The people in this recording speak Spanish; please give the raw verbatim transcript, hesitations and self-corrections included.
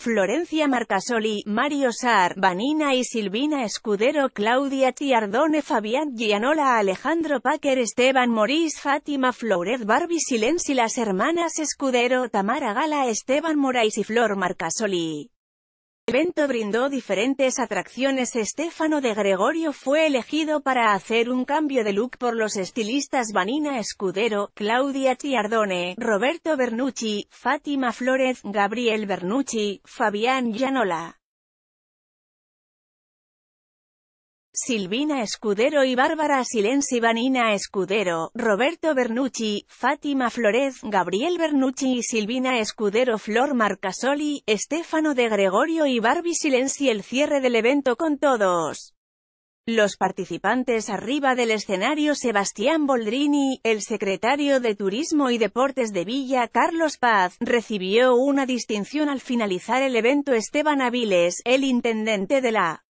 Florencia Marcasoli, Mario Sar, Vanina y Silvina Escudero, Claudia Chiardone, Fabián Gianola, Alejandro Packer, Esteban Morís, Fátima Flores, Barbie Silenzi, las hermanas Escudero, Tamara Gala, Esteban Morais y Flor Marcasoli. El evento brindó diferentes atracciones. Stefano de Gregorio fue elegido para hacer un cambio de look por los estilistas Vanina Escudero, Claudia Chiardone, Roberto Bernucci, Fátima Flórez, Gabriel Bernucci, Fabián Gianola, Silvina Escudero y Bárbara Silenzi. Vanina Escudero, Roberto Bernucci, Fátima Flórez, Gabriel Bernucci y Silvina Escudero, Flor Marcasoli, Stefano de Gregorio y Barbie Silenzi. El cierre del evento con todos los participantes arriba del escenario. Sebastián Boldrini, el secretario de Turismo y Deportes de Villa Carlos Paz, recibió una distinción al finalizar el evento. Esteban Aviles, el intendente de la